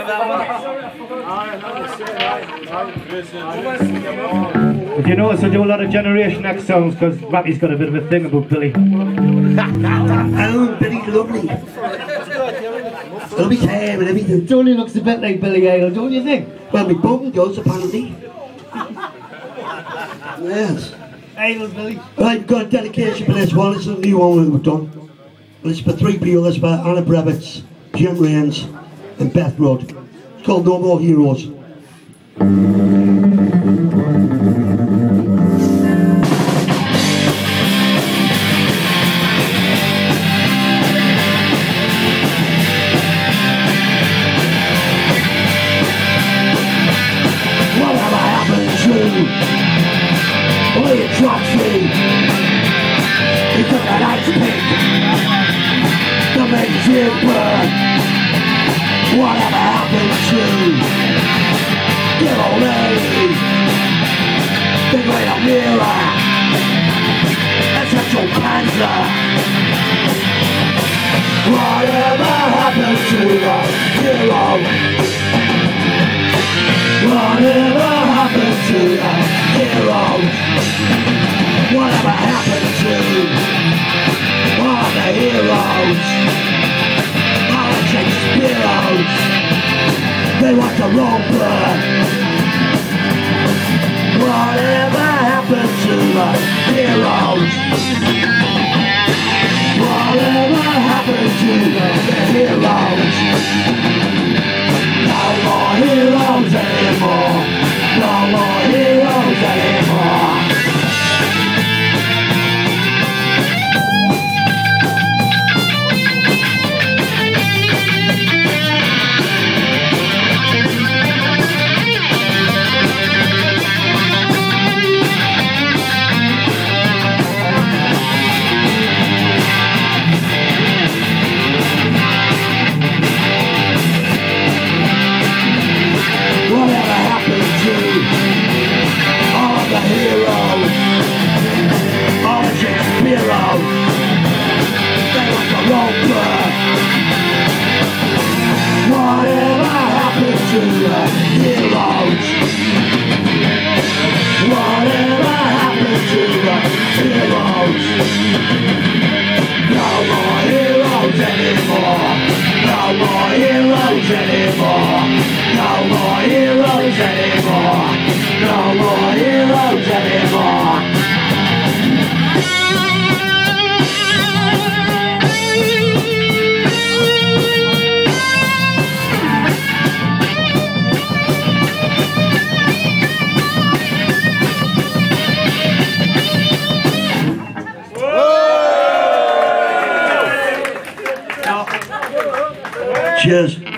If you notice, I do a lot of Generation X songs because Matty's got a bit of a thing about Billy. Oh, Billy's lovely. Lovely hair and everything. It only looks a bit like Billy Idol, don't you think? Well, my bum does, apparently. Yes. Idol, Billy. Right, we've got a dedication for this one. It's a new one that we've done. And it's for three people. It's for Anna Brevitz, Jim Raines, and Beth Rudd. It's called No More Heroes. Whatever happened to William Trotsky? He took an ice pick to make him burn. Whatever happened to good old lady, the great Amira, and sexual cancer? Whatever happened to the hero? Whatever happened to the heroes? Whatever happened to all the heroes? All the Shakespeareos? They want the wrong blood. Whatever happened to the heroes? Whatever happened to the heroes? No more heroes anymore. No more heroes anymore. Whatever happened to all of the heroes? All the Shakespeareos? They want the wrong blood. Whatever happened to the heroes? Whatever happened to the heroes? No more heroes anymore. No more heroes anymore. No more heroes anymore. No more heroes anymore. Cheers.